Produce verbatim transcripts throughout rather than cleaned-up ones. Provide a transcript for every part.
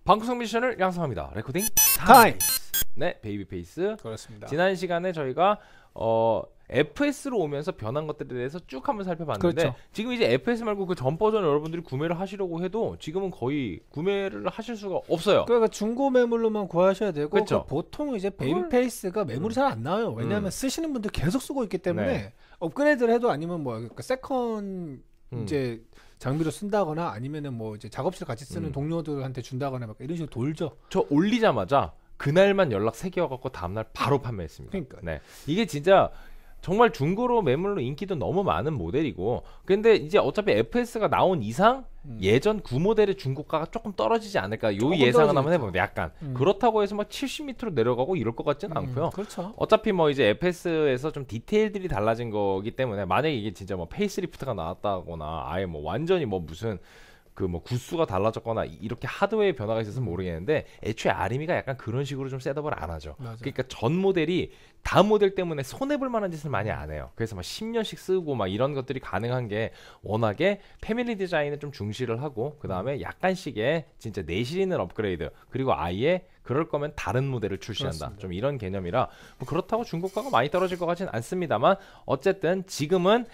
방구석 미션을 양성합니다. 레코딩 타임. 네, 베이비 페이스. 그렇습니다. 지난 시간에 저희가 어 에프에스로 오면서 변한 것들에 대해서 쭉 한번 살펴봤는데 그렇죠. 지금 이제 에프에스 말고 그 전 버전 여러분들이 구매를 하시려고 해도 지금은 거의 구매를 하실 수가 없어요. 그러니까 중고 매물로만 구하셔야 되고 그렇죠. 그 보통 이제 베이비 그걸... 페이스가 매물이 잘 안 나와요. 왜냐하면 음. 쓰시는 분들 계속 쓰고 있기 때문에 네. 업그레이드를 해도 아니면 뭐 그러니까 세컨 음. 이제 장비로 쓴다거나 아니면은 뭐 이제 작업실 같이 쓰는 음. 동료들한테 준다거나 막 이런 식으로 돌죠. 저 올리자마자 그날만 연락 세 개 와갖고 다음날 바로 판매했습니다. 그러니까. 네, 이게 진짜 정말 중고로 매물로 인기도 너무 많은 모델이고, 근데 이제 어차피 에프에스가 나온 이상 음. 예전 구모델의 중고가가 조금 떨어지지 않을까 요 예상은 한번 해봅니다. 약간 음. 그렇다고 해서 막 칠십 미터로 내려가고 이럴 것 같지는 음, 않고요. 그렇죠. 어차피 뭐 이제 에프에스에서 좀 디테일들이 달라진 거기 때문에 만약에 이게 진짜 뭐 페이스리프트가 나왔다거나 아예 뭐 완전히 뭐 무슨 그 뭐 구수가 달라졌거나 이렇게 하드웨어의 변화가 있어서 모르겠는데 애초에 아르미가 약간 그런 식으로 좀 셋업을 안 하죠. 맞아. 그러니까 전 모델이 다음 모델 때문에 손해볼 만한 짓을 많이 안 해요. 그래서 막 십 년씩 쓰고 막 이런 것들이 가능한 게 워낙에 패밀리 디자인에 좀 중시를 하고 그 다음에 약간씩의 진짜 내실있는 업그레이드 그리고 아예 그럴 거면 다른 모델을 출시한다. 그렇습니다. 좀 이런 개념이라 뭐 그렇다고 중고가가 많이 떨어질 것 같진 않습니다만 어쨌든 지금은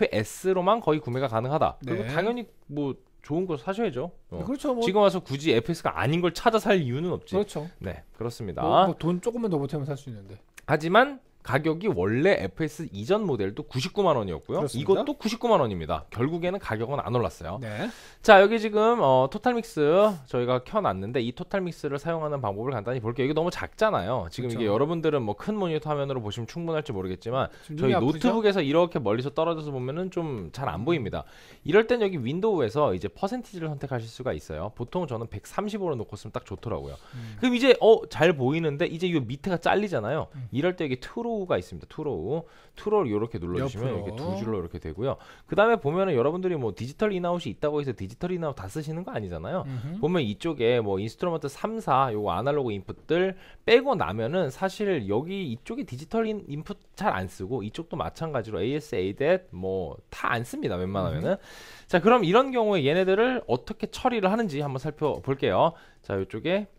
에프에스로만 거의 구매가 가능하다. 그리고 네. 당연히 뭐 좋은 거 사셔야죠. 어. 그렇죠. 뭐. 지금 와서 굳이 에프에스가 아닌 걸 찾아 살 이유는 없지. 그렇죠. 네, 그렇습니다. 뭐, 뭐 돈 조금만 더 보태면 살 수 있는데. 하지만 가격이 원래 에프에스 이전 모델도 구십구만 원이었고요. 그렇습니다. 이것도 구십구만 원입니다. 결국에는 가격은 안 올랐어요. 네. 자, 여기 지금 어, 토탈믹스 저희가 켜놨는데 이 토탈믹스를 사용하는 방법을 간단히 볼게요. 이게 너무 작잖아요. 지금 그렇죠. 이게 여러분들은 뭐 큰 모니터 화면으로 보시면 충분할지 모르겠지만 저희 아프죠? 노트북에서 이렇게 멀리서 떨어져서 보면은 좀 잘 안 보입니다. 이럴 땐 여기 윈도우에서 이제 퍼센티지를 선택하실 수가 있어요. 보통 저는 백삼십오로 놓고 쓰면 딱 좋더라고요. 음. 그럼 이제 어, 잘 보이는데 이제 이 밑에가 잘리잖아요. 음. 이럴 때 여기 트로우가 있습니다. 트로우. 트로우를 이렇게 눌러주시면 옆으로. 이렇게 두 줄로 이렇게 되고요. 그 다음에 보면은 여러분들이 뭐 디지털 인아웃이 있다고 해서 디지털 인아웃 다 쓰시는 거 아니잖아요. 음흠. 보면 이쪽에 뭐 인스트루먼트 삼, 사 요거 아날로그 인풋들 빼고 나면은 사실 여기 이쪽에 디지털 인, 인풋 잘 안 쓰고 이쪽도 마찬가지로 에이에스, 에이댓 뭐 다 안 씁니다. 웬만하면은. 음흠. 자, 그럼 이런 경우에 얘네들을 어떻게 처리를 하는지 한번 살펴볼게요. 자, 이쪽에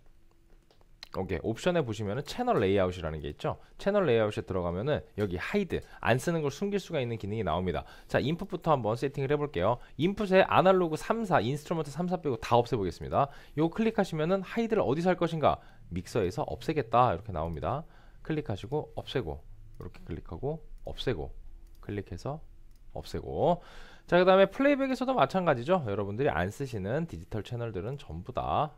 오케이. 옵션에 보시면은 채널 레이아웃이라는 게 있죠. 채널 레이아웃에 들어가면은 여기 하이드 안 쓰는 걸 숨길 수가 있는 기능이 나옵니다. 자, 인풋부터 한번 세팅을 해볼게요. 인풋에 아날로그 삼, 사, 인스트루먼트 삼, 사 빼고 다 없애보겠습니다. 요거 클릭하시면은 하이드를 어디서 할 것인가? 믹서에서 없애겠다 이렇게 나옵니다. 클릭하시고 없애고 이렇게 클릭하고 없애고 클릭해서 없애고. 자, 그 다음에 플레이백에서도 마찬가지죠. 여러분들이 안 쓰시는 디지털 채널들은 전부 다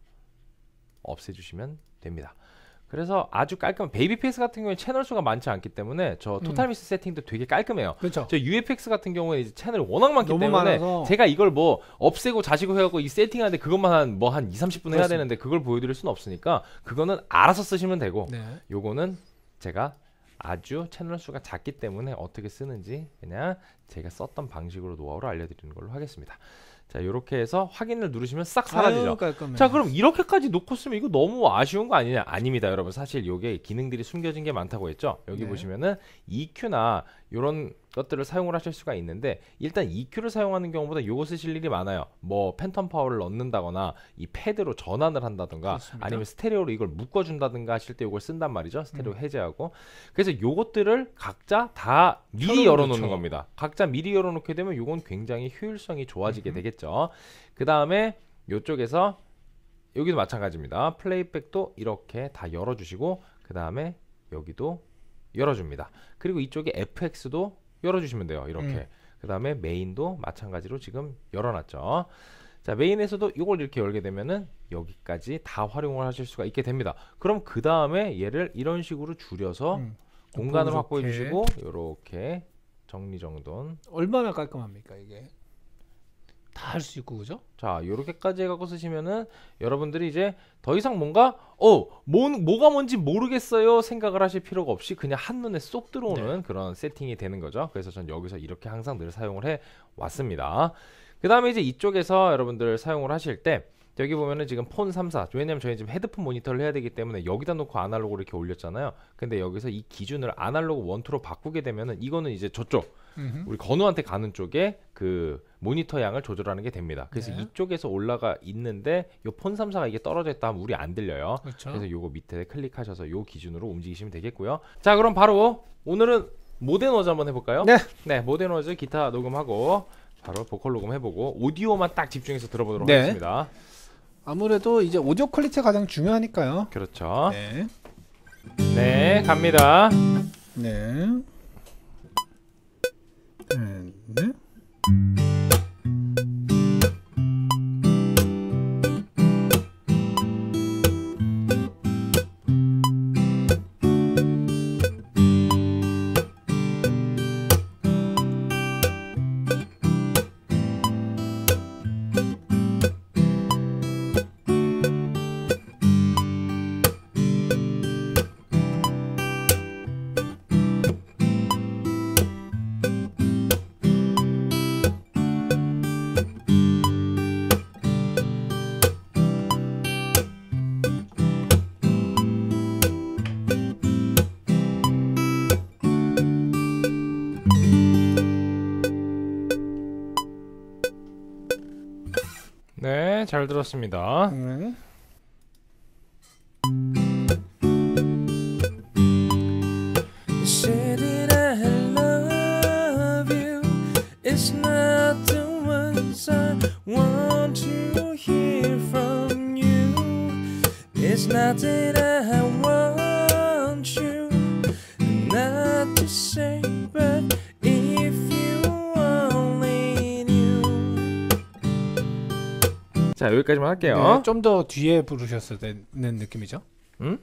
없애주시면 됩니다. 그래서 아주 깔끔. 베이비 페이스 같은 경우에 채널 수가 많지 않기 때문에 저 토탈믹스 음. 세팅도 되게 깔끔해요. 그렇죠. 저 유에프엑스 같은 경우에 이제 채널이 워낙 많기 때문에 많아서. 제가 이걸 뭐 없애고 자시고 해갖고 이 세팅하는데 그것만 한 뭐 한 이삼십 분 해야 되는데 그걸 보여드릴 수는 없으니까 그거는 알아서 쓰시면 되고 네. 요거는 제가 아주 채널 수가 작기 때문에 어떻게 쓰는지 그냥 제가 썼던 방식으로 노하우를 알려드리는 걸로 하겠습니다. 자, 요렇게 해서 확인을 누르시면 싹 사라지죠. 아유, 자, 그럼 이렇게까지 놓고 쓰면 이거 너무 아쉬운 거 아니냐? 아닙니다, 여러분. 사실 요게 기능들이 숨겨진 게 많다고 했죠. 여기 네. 보시면은 이큐나 요런 것들을 사용을 하실 수가 있는데 일단 이큐를 사용하는 경우보다 요거 쓰실 일이 많아요. 뭐 팬텀 파워를 넣는다거나 이 패드로 전환을 한다든가 그렇습니다. 아니면 스테레오로 이걸 묶어준다든가 하실 때 요걸 쓴단 말이죠. 스테레오 음. 해제하고. 그래서 요것들을 각자 다 미리 열어놓는 좋죠. 겁니다. 각자 미리 열어놓게 되면 요건 굉장히 효율성이 좋아지게 음흠. 되겠죠. 그 다음에 요쪽에서 여기도 마찬가지입니다. 플레이백도 이렇게 다 열어주시고 그 다음에 여기도 열어줍니다. 그리고 이쪽에 에프엑스도 열어주시면 돼요. 이렇게. 음. 그 다음에 메인도 마찬가지로 지금 열어놨죠. 자, 메인에서도 이걸 이렇게 열게 되면은 여기까지 다 활용을 하실 수가 있게 됩니다. 그럼 그 다음에 얘를 이런 식으로 줄여서 음. 공간을 확보해 주시고 이렇게 정리정돈. 얼마나 깔끔합니까 이게? 다 할 수 있고 그죠? 자, 요렇게까지 해갖고 쓰시면은 여러분들이 이제 더 이상 뭔가 어, 뭐, 뭐가 뭔지 모르겠어요 생각을 하실 필요가 없이 그냥 한눈에 쏙 들어오는 네. 그런 세팅이 되는 거죠. 그래서 전 여기서 이렇게 항상 늘 사용을 해 왔습니다. 그 다음에 이제 이쪽에서 여러분들 사용을 하실 때 여기 보면은 지금 폰 삼 사, 왜냐면 저희 지금 헤드폰 모니터를 해야 되기 때문에 여기다 놓고 아날로그를 이렇게 올렸잖아요. 근데 여기서 이 기준을 아날로그 원, 투로 바꾸게 되면은 이거는 이제 저쪽 음흠. 우리 건우한테 가는 쪽에 그 모니터 양을 조절하는 게 됩니다. 그래서 네. 이쪽에서 올라가 있는데 요 폰 삼 사가 이게 떨어져 있다 하면 우리 안 들려요. 그렇죠. 그래서 요거 밑에 클릭하셔서 요 기준으로 움직이시면 되겠고요. 자, 그럼 바로 오늘은 모덴 워즈 한번 해볼까요? 네. 네, 모덴 워즈 기타 녹음하고 바로 보컬 녹음 해보고 오디오만 딱 집중해서 들어보도록 네. 하겠습니다. 아무래도 이제 오디오 퀄리티가 가장 중요하니까요. 그렇죠. 네. 네, 갑니다. 네. 네. 네. 네, 잘 들었습니다. 네. Say that I love you. It's not the words I want to hear from you. It's not that I want you not to say, but if you only knew. 자, 여기까지만 할게요. 네, 좀 더 뒤에 부르셨을 때는 느낌이죠. 음?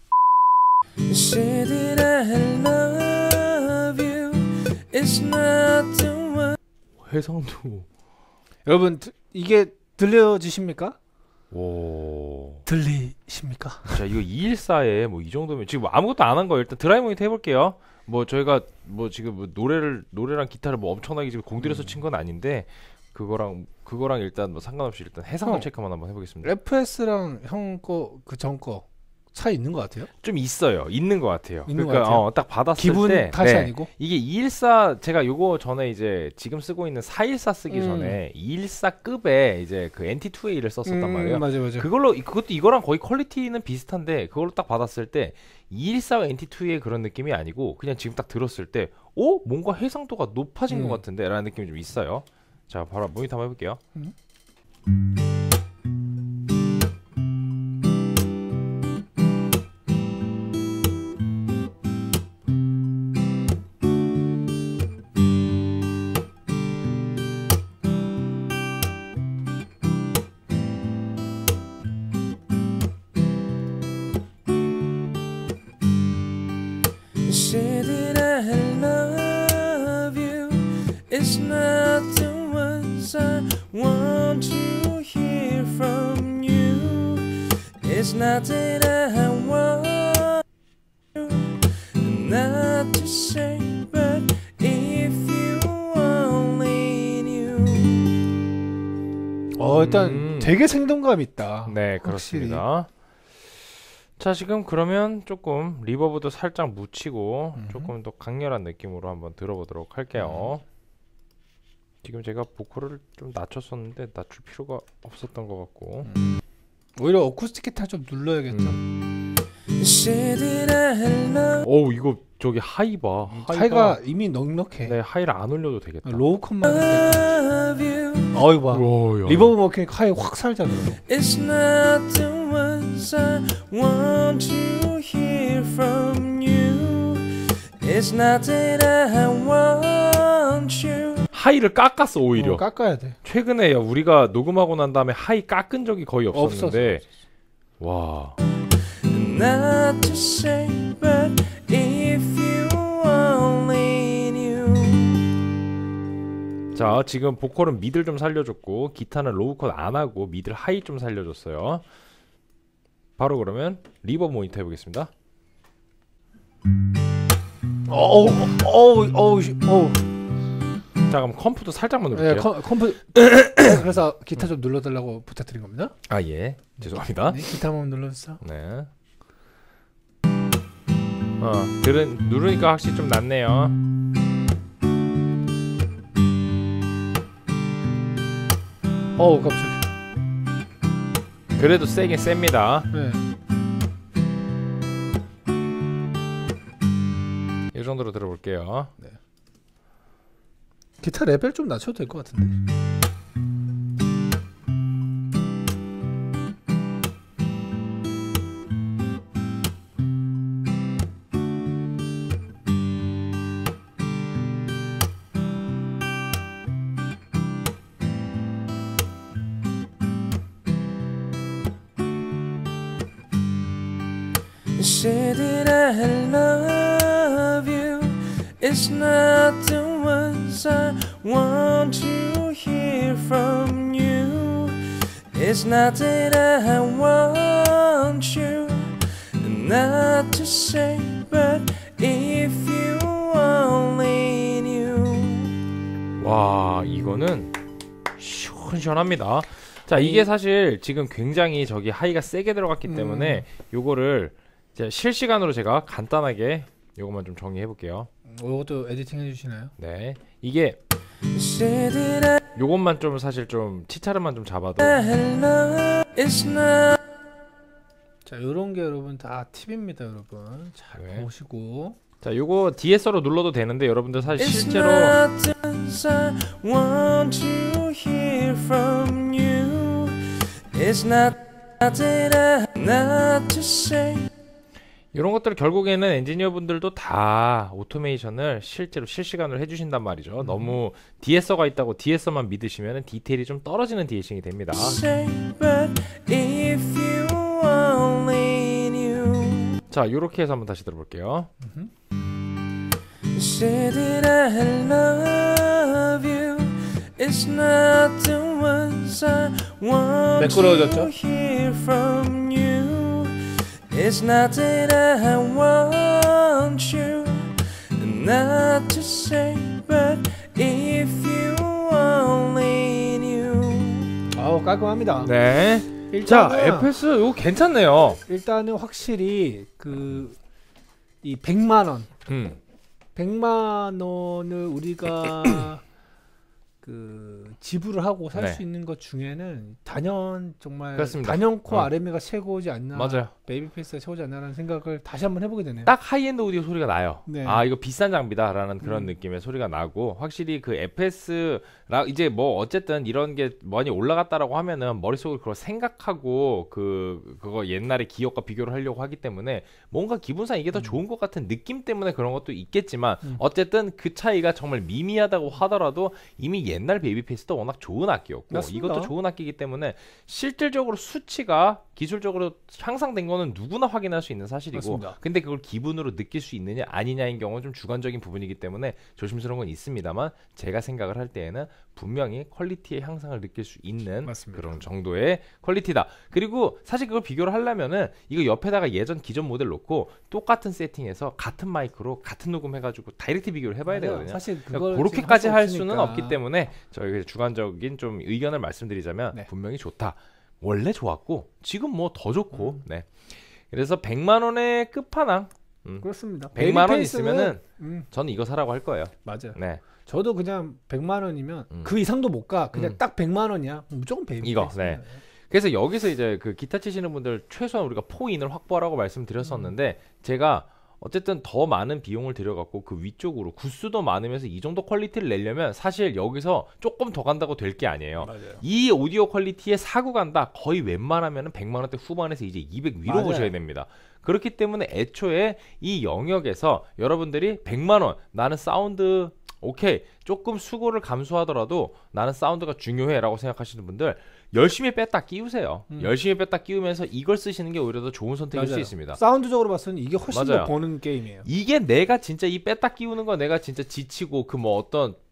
Say that I love you. It's not the one. 회성도. 여러분 드- 이게 들려지십니까? 오. 들리십니까? 자, 이거 이백십사에 뭐 이 정도면 지금 아무것도 안 한 거예요. 일단 드라이 모니터 해볼게요. 뭐 저희가 뭐 지금 뭐 노래를 노래랑 기타를 뭐 엄청나게 지금 공들여서 친 건 아닌데 그거랑 그거랑 일단 뭐 상관없이 일단 해상도 어. 체크만 한번 해보겠습니다. 에프에스랑 형 거 그 전 거 차이 있는 것 같아요. 좀 있어요. 있는 것 같아요. 있는 것 그러니까 같아요? 어, 딱 받았을 기분 때 탓이 네. 아니고. 이게 이백십사 제가 요거 전에 이제 지금 쓰고 있는 사백십사 쓰기 음. 전에 이백십사급의 이제 그 엔티 투 에이를 썼었단 음, 말이에요. 맞아 맞아. 그걸로 그것도 이거랑 거의 퀄리티는 비슷한데 그걸로 딱 받았을 때 이백십사와 엔티 투 에이의 그런 느낌이 아니고 그냥 지금 딱 들었을 때 어? 뭔가 해상도가 높아진 음. 것 같은데 라는 느낌이 좀 있어요. 자, 바로 모니터 한번 해볼게요. 음. Say that I love you. It's not the words I want to hear from you. It's not that I want you not to say, but if you only knew. 어 일단 음. 되게 생동감 있다. 네, 확실히. 그렇습니다. 자, 지금 그러면 조금 리버브도 살짝 묻히고 음. 조금 더 강렬한 느낌으로 한번 들어보도록 할게요. 음. 지금 제가 보컬을 좀 낮췄었는데 낮출 필요가 없었던 것 같고. 오히려 어쿠스틱 기타 좀 눌러야겠죠. 음. Say that I love. 어우, 이거 저기 하이 봐. 하이가 이미 넉넉해. 네, 하이를 안 올려도 되겠다. 로우 컷만. 할 you. 때. 어이 봐. 우와, 야. 리버브 먹히니까 하이 확 살잖아요. It's not the words I want to hear from you. It's not that I want you. 하이를 깎았어 오히려. 어, 깎아야 돼. 최근에 야, 우리가 녹음하고 난 다음에 하이 깎은 적이 거의 없었어. 없었는데 와. Not to say, but if you only knew. 자, 지금 보컬은 미들 좀 살려줬고 기타는 로우 컷 안 하고 미들 하이 좀 살려줬어요. 바로 그러면 리버브 모니터 해보겠습니다. 어우 어우 어우 어우. 자 그럼 컴프도 살짝만 네, 누를게요. 컴, 컴프. 그래서 기타 좀 눌러달라고 부탁드린 겁니다. 아 예. 죄송합니다. 네, 기타 한번 눌러주세요. 네. 어 들은 누르니까 확실히 좀 낫네요. 어우 깜짝이야. 그래도 세긴 셉니다. 네. 이 정도로 들어볼게요. 기타 레벨 좀 낮춰도 될 것 같은데. Say that I love you. It's not the words I want to hear from you. It's not that I want you not to say, but if you only knew. 와 이거는 시원시원합니다. 자 이게 사실 지금 굉장히 저기 하이가 세게 들어갔기 때문에 요거를 이제 실시간으로 제가 간단하게 요것만 좀 정리해 볼게요. 이것도 에디팅 해주시나요? 네 이게 Say that I 요것만 좀 사실 좀 치차름만 좀 잡아도 love is not. 자 이런 게 여러분 다 팁입니다 여러분. 잘 네. 보시고. 자 요거 디에스로 눌러도 되는데 여러분들 사실 It's 실제로 not the words I want to hear from you. It's not that I not to say. 이런 것들 결국에는 엔지니어 분들도 다 오토메이션을 실제로 실시간으로 해주신단 말이죠. 음. 너무 디에스가 있다고 디에스만 믿으시면 디테일이 좀 떨어지는 디에싱이 됩니다. Say, but if you only knew. 자 요렇게 해서 한번 다시 들어볼게요. Say that I love you. It's not the words I want 매끄러워졌죠? to hear from you. It's not that I want you not to say, but if you only knew. 아우 깔끔합니다. 네. 일단은, 자 에프에스 이거 괜찮네요. 일단은 확실히 그 이 백만 원, 음. 백만 원을 우리가 그 지불을 하고 살 수 네. 있는 것 중에는 단연 정말 그렇습니다. 단연코 어. 알엠이가 최고지 않나, 맞아요. 베이비페이스가 최고지 않나라는 생각을 다시 한번 해보게 되네요. 딱 하이엔드 오디오 소리가 나요. 네. 아 이거 비싼 장비다라는 그런 음. 느낌의 소리가 나고 확실히 그 에프에스라 이제 뭐 어쨌든 이런 게 많이 올라갔다라고 하면은 머릿속으로 그걸 생각하고 그 그거 옛날의 기억과 비교를 하려고 하기 때문에 뭔가 기분상 이게 더 좋은 것 같은 느낌 때문에 그런 것도 있겠지만 음. 어쨌든 그 차이가 정말 미미하다고 하더라도 이미 옛날 베이비페이스도 워낙 좋은 악기였고 맞습니다. 이것도 좋은 악기이기 때문에 실질적으로 수치가 기술적으로 향상된 거는 누구나 확인할 수 있는 사실이고 맞습니다. 근데 그걸 기분으로 느낄 수 있느냐 아니냐인 경우는 좀 주관적인 부분이기 때문에 조심스러운 건 있습니다만 제가 생각을 할 때에는 분명히 퀄리티의 향상을 느낄 수 있는 맞습니다. 그런 정도의 퀄리티다. 그리고 사실 그걸 비교를 하려면은 이거 옆에다가 예전 기존 모델 놓고 똑같은 세팅에서 같은 마이크로 같은 녹음해가지고 다이렉트 비교를 해봐야 맞아요. 되거든요. 사실 그러니까 그걸 그렇게까지 지금 할 수 수는 없으니까. 없기 때문에 저희 주관적인 좀 의견을 말씀드리자면 네. 분명히 좋다. 원래 좋았고 지금 뭐 더 좋고 음. 네. 그래서 백만 원의 끝판왕 음. 그렇습니다. 백만 원 베이비페이스는- 있으면은 음, 저는 이거 사라고 할 거예요. 맞아요. 네. 저도 그냥 백만 원이면 음. 그 이상도 못 가. 그냥 음. 딱 백만 원이야. 무조건 베이비페이스. 이거, 네. 그래서 여기서 이제 그 기타 치시는 분들 최소한 우리가 포인을 확보하라고 말씀드렸었는데 제가 어쨌든 더 많은 비용을 들여갖고 그 위쪽으로 구수도 많으면서 이 정도 퀄리티를 내려면 사실 여기서 조금 더 간다고 될 게 아니에요. 맞아요. 이 오디오 퀄리티에 사고 간다. 거의 웬만하면 백만 원대 후반에서 이제 이백 위로 맞아요. 보셔야 됩니다. 그렇기 때문에 애초에 이 영역에서 여러분들이 백만 원 나는 사운드 오케이 조금 수고를 감수하더라도 나는 사운드가 중요해 라고 생각하시는 분들 열심히 뺐다 끼우세요. 음. 열심히 뺐다 끼우면서 이걸 쓰시는 게 오히려 더 좋은 선택일 맞아요. 수 있습니다. 사운드적으로 봤을 때 이게 훨씬 맞아요. 더 버는 게임이에요. 이게 내가 진짜 이 뺐다 끼우는 거 내가 진짜 지치고 그 뭐 어떤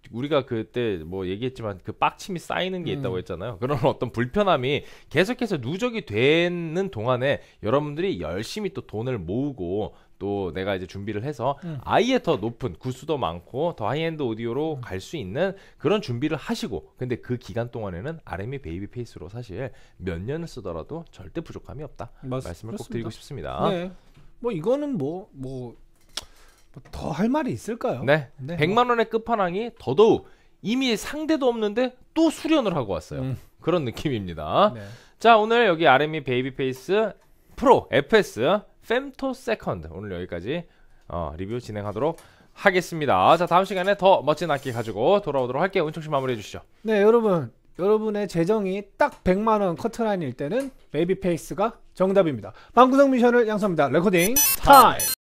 우리가 그때 뭐 얘기했지만 그 빡침이 쌓이는 게 음. 있다고 했잖아요. 그런 어떤 불편함이 계속해서 누적이 되는 동안에 여러분들이 열심히 또 돈을 모으고 또 내가 이제 준비를 해서 음. 아예 더 높은 구수도 많고 더 하이엔드 오디오로 갈 수 있는 그런 준비를 하시고 근데 그 기간 동안에는 알엠이 베이비 페이스로 사실 몇 년을 쓰더라도 절대 부족함이 없다. 맞- 말씀을 꼭 그렇습니다. 드리고 싶습니다. 네. 뭐 이거는 뭐 뭐 더 할 말이 있을까요? 네. 네, 백만 원의 끝판왕이 더더욱 이미 상대도 없는데 또 수련을 하고 왔어요. 음. 그런 느낌입니다. 네. 자, 오늘 여기 알엠이 베이비 페이스 프로 에프에스 femto 세컨드 오늘 여기까지 어, 리뷰 진행하도록 하겠습니다. 자, 다음 시간에 더 멋진 악기 가지고 돌아오도록 할게요. 은총 씨 마무리해 주시죠. 네, 여러분. 여러분의 재정이 딱 백만 원 커트라인일 때는 베이비 페이스가 정답입니다. 방구석 미션을 양성합니다. 레코딩 타임.